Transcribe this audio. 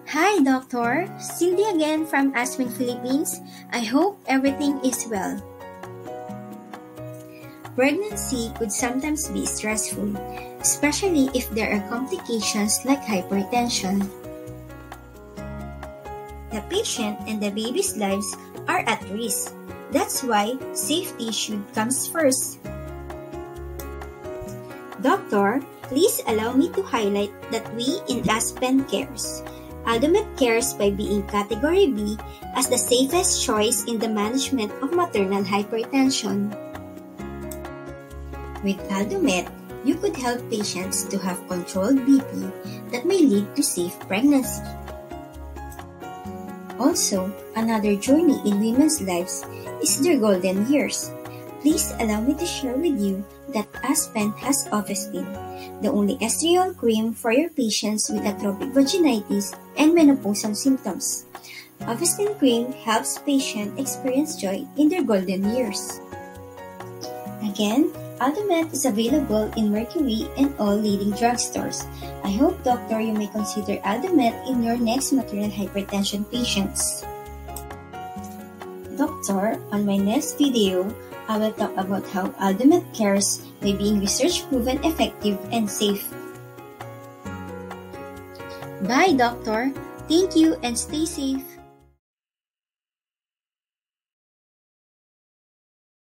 Hi, Doctor. Cindy again from Aspen, Philippines. I hope everything is well. Pregnancy could sometimes be stressful, especially if there are complications like hypertension. The patient and the baby's lives are at risk. That's why safety should come first. Doctor, please allow me to highlight that we in Aspen cares. Aldomet cares by being Category B as the safest choice in the management of maternal hypertension. With Aldomet, you could help patients to have controlled BP that may lead to safe pregnancy. Also, another journey in women's lives is their golden years. Please allow me to share with you that Aspen has Ovastin, the only estriol cream for your patients with atopic vaginitis and menopausal symptoms. Ovastin cream helps patients experience joy in their golden years. Again, Aldomet is available in Mercury and all leading drugstores. I hope, Doctor, you may consider Aldomet in your next maternal hypertension patients. Doctor, on my next video, I will talk about how Aldomet cares by being research-proven effective and safe. Bye, Doctor. Thank you and stay safe.